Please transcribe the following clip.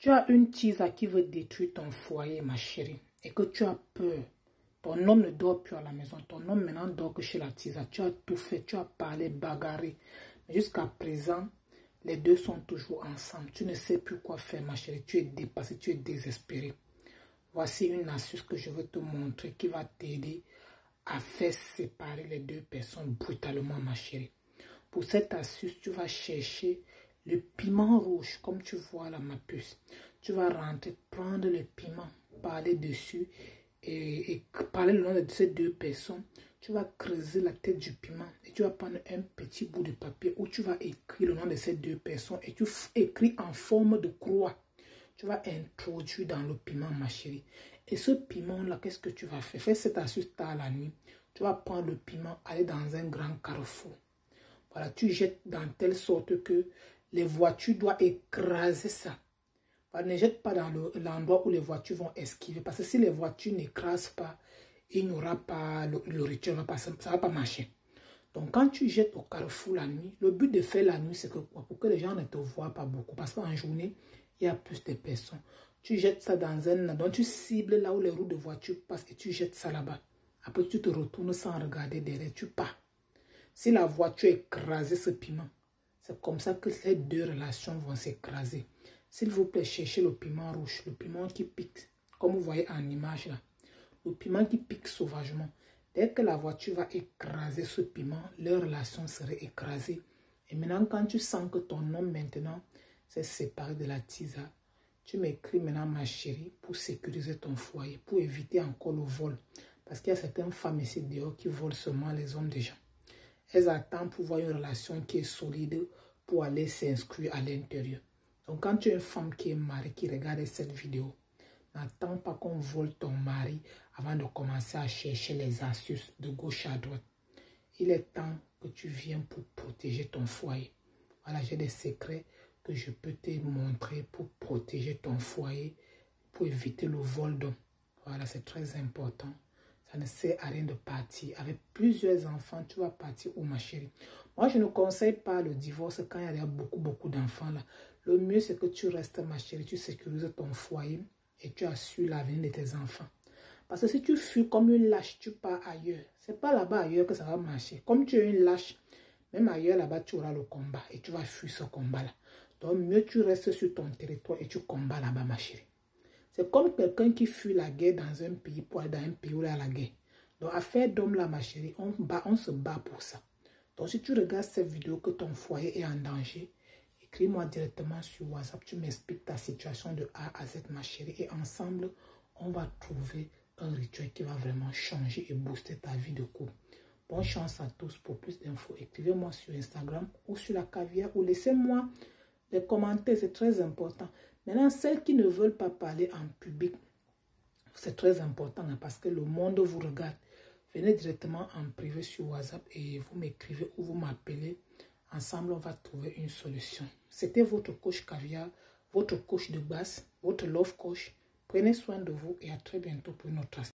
Tu as une tisa qui veut détruire ton foyer, ma chérie, et que tu as peur. Ton homme ne dort plus à la maison. Ton homme maintenant dort que chez la tisa. Tu as tout fait, tu as parlé, bagarré. Mais jusqu'à présent, les deux sont toujours ensemble. Tu ne sais plus quoi faire, ma chérie. Tu es dépassé, tu es désespéré. Voici une astuce que je veux te montrer qui va t'aider à faire séparer les deux personnes brutalement, ma chérie. Pour cette astuce, tu vas chercher le piment rouge, comme tu vois là, ma puce. Tu vas rentrer, prendre le piment, parler dessus et parler le nom de ces deux personnes. Tu vas creuser la tête du piment et tu vas prendre un petit bout de papier où tu vas écrire le nom de ces deux personnes et tu écris en forme de croix. Tu vas introduire dans le piment, ma chérie. Et ce piment-là, qu'est-ce que tu vas faire? Fais cette astuce tard la nuit. Tu vas prendre le piment, aller dans un grand carrefour. Voilà, tu jettes dans telle sorte que les voitures doivent écraser ça. Voilà, ne jette pas dans l'endroit où les voitures vont esquiver. Parce que si les voitures n'écrasent pas, il n'y aura pas, le rituel ça ne va pas marcher. Donc quand tu jettes au carrefour la nuit, le but de faire la nuit, c'est que pour que les gens ne te voient pas beaucoup. Parce qu'en journée, il y a plus de personnes. Tu jettes ça dans un... Donc tu cibles là où les roues de voiture passent et tu jettes ça là-bas. Après tu te retournes sans regarder derrière, tu pars. Si la voiture écrase ce piment, c'est comme ça que ces deux relations vont s'écraser. S'il vous plaît, cherchez le piment rouge, le piment qui pique, comme vous voyez en image là. Le piment qui pique sauvagement. Dès que la voiture va écraser ce piment, leur relation serait écrasée. Et maintenant, quand tu sens que ton homme maintenant s'est séparé de la tisa, tu m'écris maintenant, ma chérie, pour sécuriser ton foyer, pour éviter encore le vol. Parce qu'il y a certaines femmes ici dehors qui volent seulement les hommes des gens. Elles attendent pour voir une relation qui est solide pour aller s'inscrire à l'intérieur. Donc quand tu es une femme qui est mariée, qui regarde cette vidéo, n'attends pas qu'on vole ton mari avant de commencer à chercher les astuces de gauche à droite. Il est temps que tu viennes pour protéger ton foyer. Voilà, j'ai des secrets que je peux te montrer pour protéger ton foyer, pour éviter le vol d'hommes. Voilà, c'est très important. Ça ne sert à rien de partir. Avec plusieurs enfants, tu vas partir où, ma chérie? Moi, je ne conseille pas le divorce quand il y a beaucoup d'enfants là. Le mieux, c'est que tu restes, ma chérie, tu sécurises ton foyer et tu assures l'avenir de tes enfants. Parce que si tu fuis comme une lâche, tu pars ailleurs. C'est pas là-bas ailleurs que ça va marcher. Comme tu es une lâche, même ailleurs là-bas, tu auras le combat et tu vas fuir ce combat-là. Donc, mieux tu restes sur ton territoire et tu combats là-bas, ma chérie. C'est comme quelqu'un qui fuit la guerre dans un pays pour aller dans un pays où il y a la guerre. Donc, affaire d'homme là, ma chérie, on se bat pour ça. Donc, si tu regardes cette vidéo que ton foyer est en danger, écris-moi directement sur WhatsApp. Tu m'expliques ta situation de A à Z, ma chérie. Et ensemble, on va trouver un rituel qui va vraiment changer et booster ta vie de couple. Bonne chance à tous. Pour plus d'infos, écrivez-moi sur Instagram ou sur la caviar ou laissez-moi les commentaires, c'est très important. Maintenant, celles qui ne veulent pas parler en public, c'est très important hein, parce que le monde vous regarde. Venez directement en privé sur WhatsApp et vous m'écrivez ou vous m'appelez. Ensemble, on va trouver une solution. C'était votre coach Caviar, votre coach de base, votre love coach. Prenez soin de vous et à très bientôt pour une autre astuce.